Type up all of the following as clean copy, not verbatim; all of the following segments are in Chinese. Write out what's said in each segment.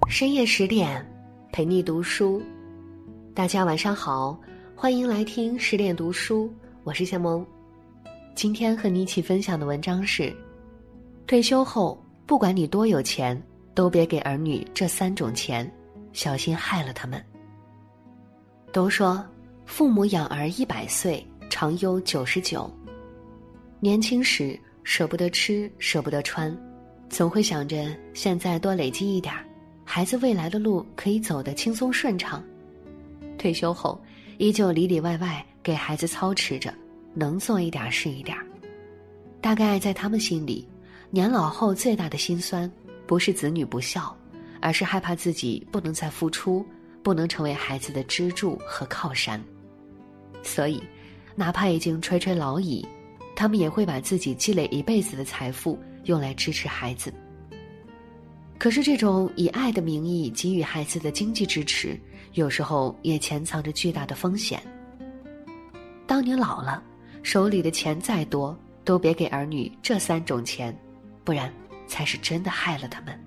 深夜10点，陪你读书。大家晚上好，欢迎来听10点读书，我是夏萌。今天和你一起分享的文章是：退休后，不管你多有钱，都别给儿女这3种钱，小心害了他们。都说父母养儿100岁，长忧99。年轻时舍不得吃，舍不得穿，总会想着现在多累积一点，孩子未来的路可以走得轻松顺畅。退休后依旧里里外外给孩子操持着，能做一点是一点。大概在他们心里，年老后最大的心酸不是子女不孝，而是害怕自己不能再付出，不能成为孩子的支柱和靠山。所以哪怕已经垂垂老矣，他们也会把自己积累一辈子的财富用来支持孩子。可是这种以爱的名义给予孩子的经济支持，有时候也潜藏着巨大的风险。当你老了，手里的钱再多，都别给儿女这3种钱，不然才是真的害了他们。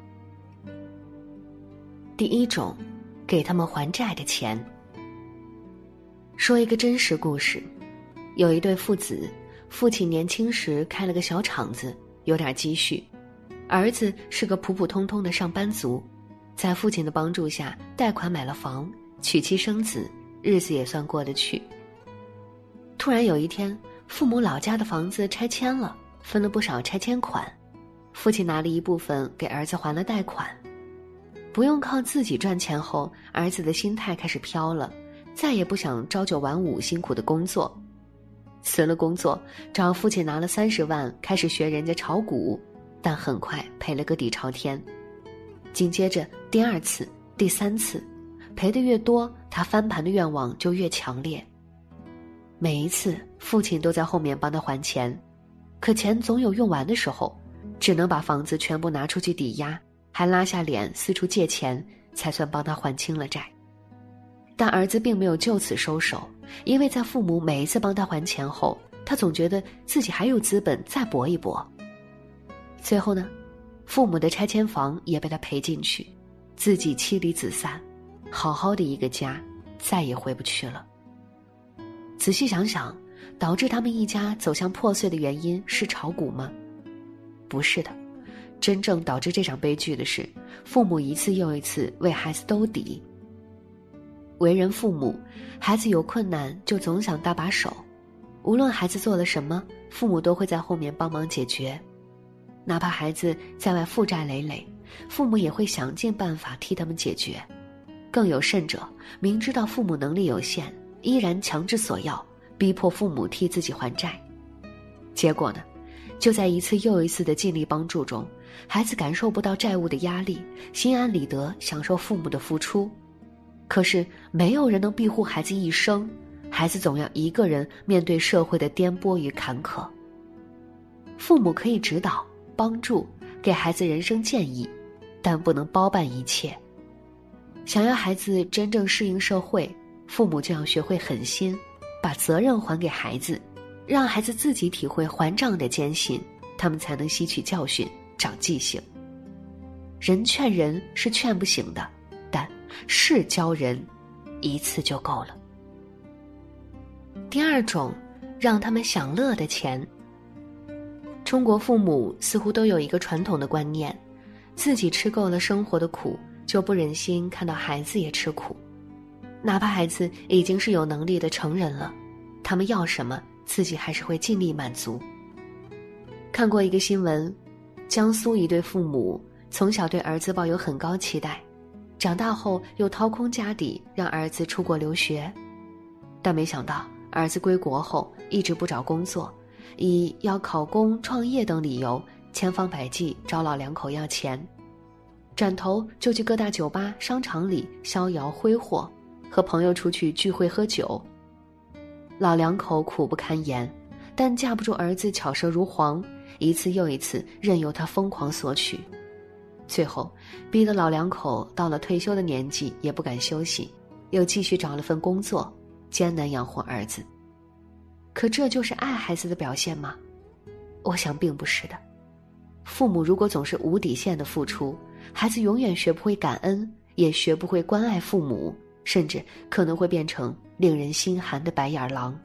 第1种，给他们还债的钱。说一个真实故事，有一对父子，父亲年轻时开了个小厂子，有点积蓄，儿子是个普普通通的上班族，在父亲的帮助下贷款买了房，娶妻生子，日子也算过得去。突然有一天，父母老家的房子拆迁了，分了不少拆迁款，父亲拿了一部分给儿子还了贷款。不用靠自己赚钱后，儿子的心态开始飘了，再也不想朝9晚5辛苦的工作。辞了工作，找父亲拿了30万，开始学人家炒股，但很快赔了个底朝天。紧接着第2次、第3次，赔得越多，他翻盘的愿望就越强烈。每一次父亲都在后面帮他还钱，可钱总有用完的时候，只能把房子全部拿出去抵押，还拉下脸四处借钱，才算帮他还清了债。但儿子并没有就此收手，因为在父母每一次帮他还钱后，他总觉得自己还有资本再搏一搏。最后呢，父母的拆迁房也被他赔进去，自己妻离子散，好好的一个家再也回不去了。仔细想想，导致他们一家走向破碎的原因是炒股吗？不是的，真正导致这场悲剧的是父母一次又一次为孩子兜底。为人父母，孩子有困难就总想搭把手，无论孩子做了什么，父母都会在后面帮忙解决。哪怕孩子在外负债累累，父母也会想尽办法替他们解决。更有甚者，明知道父母能力有限，依然强制索要，逼迫父母替自己还债。结果呢，就在一次又一次的尽力帮助中，孩子感受不到债务的压力，心安理得享受父母的付出。可是没有人能庇护孩子一生，孩子总要一个人面对社会的颠簸与坎坷。父母可以指导、帮助，给孩子人生建议，但不能包办一切。想要孩子真正适应社会，父母就要学会狠心，把责任还给孩子，让孩子自己体会还账的艰辛，他们才能吸取教训，长记性。人劝人是劝不醒的，但事教人一次就够了。第2种，让他们享乐的钱。中国父母似乎都有一个传统的观念，自己吃够了生活的苦，就不忍心看到孩子也吃苦。哪怕孩子已经是有能力的成人了，他们要什么，自己还是会尽力满足。看过一个新闻，江苏一对父母从小对儿子抱有很高期待，长大后又掏空家底让儿子出国留学，但没想到儿子归国后一直不找工作，以要考公、创业等理由，千方百计找老两口要钱，转头就去各大酒吧、商场里逍遥挥霍，和朋友出去聚会喝酒。老两口苦不堪言，但架不住儿子巧舌如簧，一次又一次任由他疯狂索取，最后逼得老两口到了退休的年纪也不敢休息，又继续找了份工作，艰难养活儿子。可这就是爱孩子的表现吗？我想并不是的。 父母如果总是无底线的付出，孩子永远学不会感恩，也学不会关爱父母，甚至可能会变成令人心寒的白眼狼。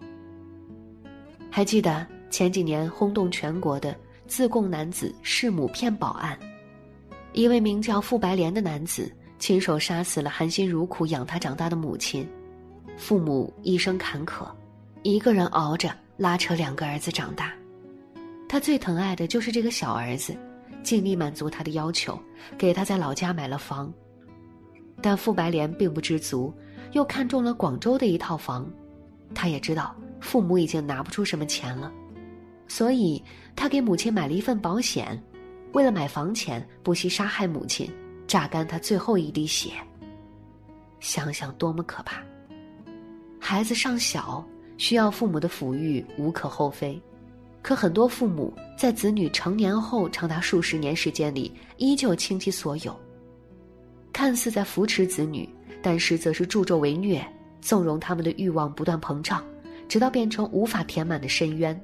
还记得前几年轰动全国的自贡男子弑母骗保案，一位名叫傅白莲的男子亲手杀死了含辛茹苦养他长大的母亲，父母一生坎坷，一个人熬着拉扯2个儿子长大。他最疼爱的就是这个小儿子，尽力满足他的要求，给他在老家买了房。但傅白莲并不知足，又看中了广州的一套房。他也知道父母已经拿不出什么钱了，所以他给母亲买了一份保险，为了买房钱不惜杀害母亲，榨干他最后一滴血。想想多么可怕。孩子尚小，需要父母的抚育无可厚非，可很多父母在子女成年后长达数十年时间里依旧倾其所有，看似在扶持子女，但实则是助纣为虐，纵容他们的欲望不断膨胀，直到变成无法填满的深渊。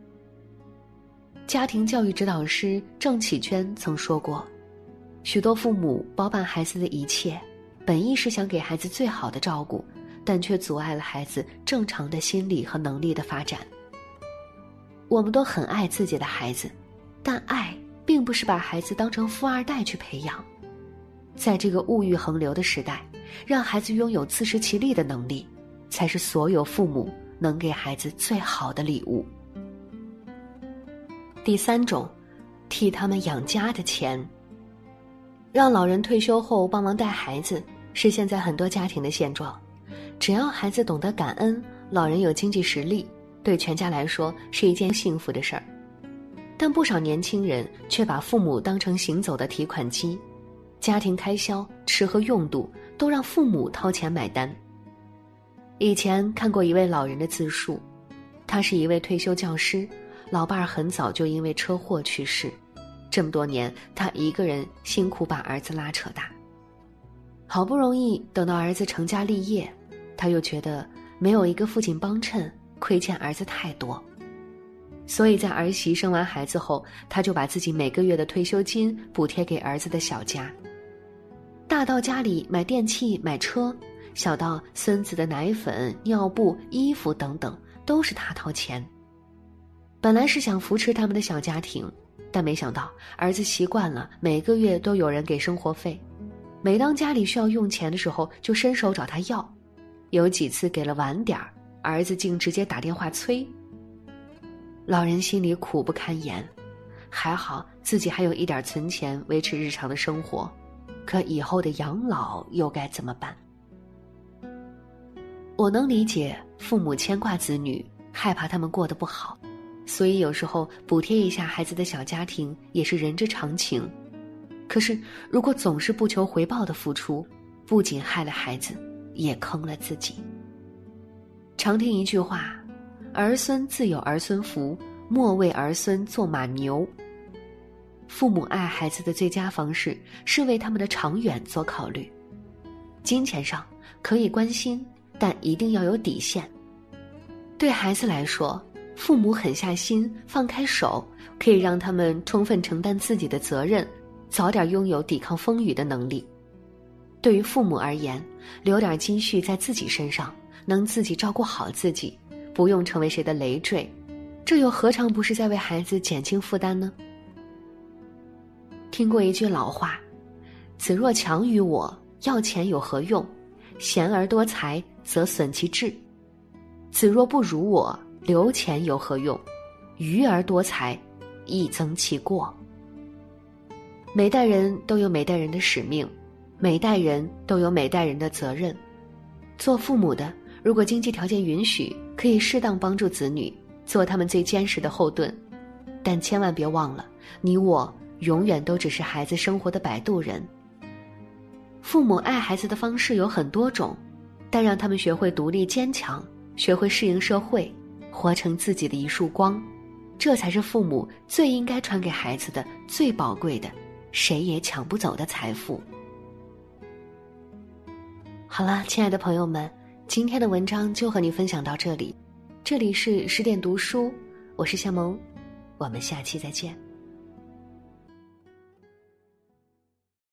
家庭教育指导师郑启娟曾说过，许多父母包办孩子的一切，本意是想给孩子最好的照顾，但却阻碍了孩子正常的心理和能力的发展。我们都很爱自己的孩子，但爱并不是把孩子当成富二代去培养。在这个物欲横流的时代，让孩子拥有自食其力的能力，才是所有父母能给孩子最好的礼物。第3种，替他们养家的钱。让老人退休后帮忙带孩子，是现在很多家庭的现状。只要孩子懂得感恩，老人有经济实力，对全家来说是一件幸福的事儿。但不少年轻人却把父母当成行走的提款机，家庭开销、吃喝用度都让父母掏钱买单。以前看过一位老人的自述，他是一位退休教师，老伴儿很早就因为车祸去世，这么多年他一个人辛苦把儿子拉扯大。好不容易等到儿子成家立业，他又觉得没有一个父亲帮衬，亏欠儿子太多。所以在儿媳生完孩子后，他就把自己每个月的退休金补贴给儿子的小家。大到家里买电器买车，小到孙子的奶粉尿布衣服等等，都是他掏钱。本来是想扶持他们的小家庭，但没想到儿子习惯了每个月都有人给生活费，每当家里需要用钱的时候就伸手找他要，有几次给了晚点儿，儿子竟直接打电话催。老人心里苦不堪言，还好自己还有一点存钱维持日常的生活，可以后的养老又该怎么办？我能理解父母牵挂子女，害怕他们过得不好，所以有时候补贴一下孩子的小家庭也是人之常情。可是如果总是不求回报的付出，不仅害了孩子，也坑了自己。常听一句话，儿孙自有儿孙福，莫为儿孙做马牛。父母爱孩子的最佳方式是为他们的长远做考虑。金钱上可以关心，但一定要有底线。对孩子来说，父母狠下心放开手，可以让他们充分承担自己的责任，早点拥有抵抗风雨的能力。对于父母而言，留点积蓄在自己身上，能自己照顾好自己，不用成为谁的累赘，这又何尝不是在为孩子减轻负担呢？听过一句老话，子若强于我，要钱有何用？贤而多财，则损其志。子若不如我，留钱有何用？愚而多财，亦增其过。每代人都有每代人的使命，每代人都有每代人的责任。做父母的，如果经济条件允许，可以适当帮助子女，做他们最坚实的后盾。但千万别忘了，你我永远都只是孩子生活的摆渡人。父母爱孩子的方式有很多种，但让他们学会独立坚强，学会适应社会，活成自己的一束光，这才是父母最应该传给孩子的最宝贵的，谁也抢不走的财富。好了，亲爱的朋友们，今天的文章就和你分享到这里。这里是10点读书，我是夏萌，我们下期再见。